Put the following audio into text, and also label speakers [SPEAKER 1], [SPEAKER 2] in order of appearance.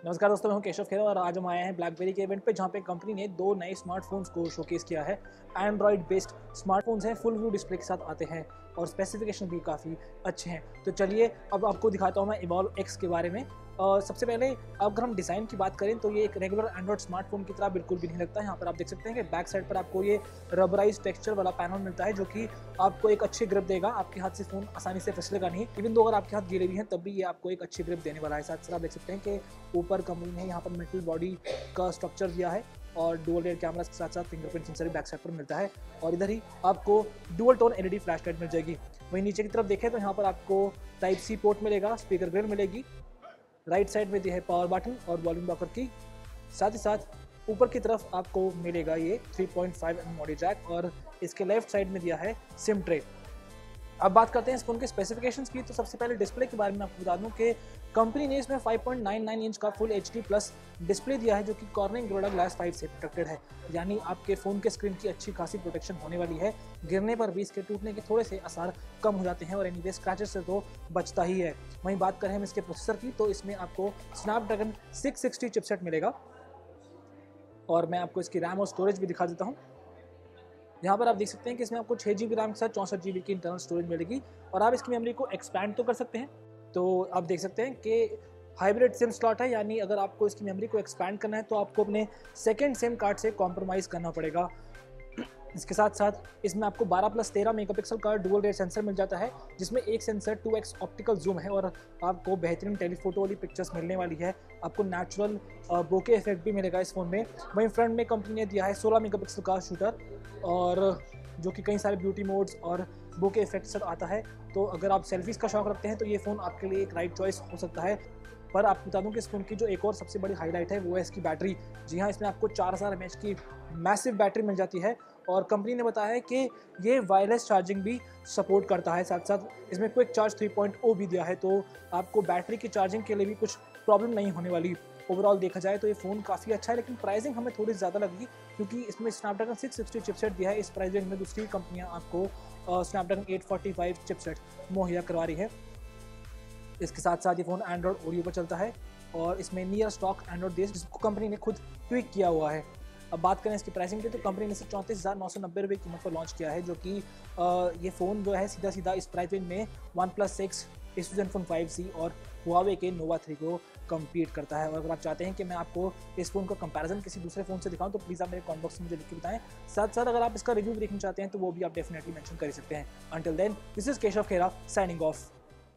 [SPEAKER 1] नमस्कार दोस्तों, मैं हूं केशव खेरा और आज हम आए हैं ब्लैकबेरी के इवेंट पे, जहां पे कंपनी ने 2 नए स्मार्टफोन्स को शोकेस किया है। एंड्रॉइड बेस्ड स्मार्टफोन्स हैं, फुल व्यू डिस्प्ले के साथ आते हैं और स्पेसिफिकेशन भी काफ़ी अच्छे हैं। तो चलिए अब आपको दिखाता हूं मैं इवॉल्व एक्स के बारे में। सबसे पहले अगर हम डिज़ाइन की बात करें तो ये एक रेगुलर एंड्रॉइड स्मार्टफोन की तरह बिल्कुल भी नहीं लगता है। यहाँ पर आप देख सकते हैं कि बैक साइड पर आपको ये रबराइज टेक्सचर वाला पैनल मिलता है, जो कि आपको एक अच्छी ग्रिप देगा। आपके हाथ से फ़ोन आसानी से फिसलेगा नहीं, इवन दो अगर आपके हाथ गीले भी हैं तब भी ये आपको एक अच्छी ग्रिप देने वाला है। साथ साथ आप देख सकते हैं कि ऊपर कंपनी ने यहाँ पर मेटल बॉडी का स्ट्रक्चर दिया है और डुअल रियर कैमरा के साथ साथ फिंगरप्रिंट सेंसर बैक साइड पर मिलता है और इधर ही आपको dual tone LED flash light मिल जाएगी। वहीं नीचे की तरफ देखें तो यहाँ पर आपको टाइप सी पोर्ट मिलेगा, स्पीकर ग्रिल मिलेगी, राइट साइड में दी है पावर बटन और वॉल्यूम लॉकर की। साथ ही साथ ऊपर की तरफ आपको मिलेगा ये 3.5mm ऑडियो जैक और इसके लेफ्ट साइड में दिया है सिम ट्रे। अब बात करते हैं इस फोन के स्पेसिफिकेशंस की। तो सबसे पहले डिस्प्ले के बारे में आपको बता दूं कि कंपनी ने इसमें 5.99 इंच का फुल HD प्लस डिस्प्ले दिया है, जो कि कॉर्निंग गोरिल्ला ग्लास 5 से प्रोटेक्टेड है। यानी आपके फ़ोन के स्क्रीन की अच्छी खासी प्रोटेक्शन होने वाली है। गिरने पर भी इसके टूटने के थोड़े से आसार कम हो जाते हैं और एनीवे स्क्रैचेस से तो बचता ही है। वहीं बात करें हम इसके प्रोसेसर की तो इसमें आपको स्नैपड्रैगन 660 चिपसेट मिलेगा और मैं आपको इसकी रैम और स्टोरेज भी दिखा देता हूँ। यहाँ पर आप देख सकते हैं कि इसमें आपको 6GB रैम के साथ 64GB की इंटरनल स्टोरेज मिलेगी और आप इसकी मेमोरी को एक्सपैंड तो कर सकते हैं। तो आप देख सकते हैं कि हाइब्रिड सिम स्लॉट है, यानी अगर आपको इसकी मेमोरी को एक्सपैंड करना है तो आपको अपने सेकेंड सिम कार्ड से कॉम्प्रोमाइज़ करना पड़ेगा। इसके साथ साथ इसमें आपको 12+13 मेगापिक्सल का डुअल रेयर सेंसर मिल जाता है, जिसमें एक सेंसर 2x ऑप्टिकल जूम है और आपको बेहतरीन टेलीफोटो वाली पिक्चर्स मिलने वाली है। आपको नेचुरल बोके इफेक्ट भी मिलेगा इस फ़ोन में। वहीं फ्रंट में कंपनी ने दिया है 16 मेगापिक्सल का शूटर और जो कि कई सारे ब्यूटी मोड्स और बोके इफेक्ट से आता है। तो अगर आप सेल्फीज़ का शौक रखते हैं तो ये फ़ोन आपके लिए एक राइट चॉइस हो सकता है। पर आपको बता दूं कि इस फ़ोन की जो एक और सबसे बड़ी हाईलाइट है वो है इसकी बैटरी। जी हाँ, इसमें आपको 4000 mAh की मैसिव बैटरी मिल जाती है और कंपनी ने बताया है कि ये वायरलेस चार्जिंग भी सपोर्ट करता है। साथ साथ इसमें क्विक चार्ज 3.0 भी दिया है, तो आपको बैटरी की चार्जिंग के लिए भी कुछ प्रॉब्लम नहीं होने वाली। ओवरऑल देखा जाए तो ये फ़ोन काफ़ी अच्छा है, लेकिन प्राइसिंग हमें थोड़ी ज़्यादा लगी क्योंकि इसमें स्नैपड्रैगन 660 चिपसेट दिया है। इस प्राइस रेंज में दूसरी कंपनियाँ आपको स्नैपड्रैगन 845 चिपसेट मुहैया करवा रही है। इसके साथ साथ ये फ़ोन एंड्रॉइड ओरियो पर चलता है और इसमें नियर स्टॉक एंड्रॉइड बेस, जिसको कंपनी ने खुद ट्वीक किया हुआ है। अब बात करें इसकी प्राइसिंग की तो कंपनी ने इसे 34,990 रुपये कीमत पर लॉन्च किया है, जो कि ये फ़ोन जो है सीधा सीधा इस प्राइस रेंज में OnePlus 6, Asus Zenfone 5C और Huawei के Nova 3 को कम्पीट करता है। और अगर आप चाहते हैं कि मैं आपको इस फ़ोन का कंपैरिजन किसी दूसरे फ़ोन से दिखाऊं तो प्लीज़ आप मेरे कमेंट बॉक्स में मुझे लिख के बताएं। साथ साथ अगर आप इसका रिव्यू भी देखना चाहते हैं तो वो भी आप डेफिनेटली मेंशन कर सकते हैं। Until then, this is Keshav Khera signing of.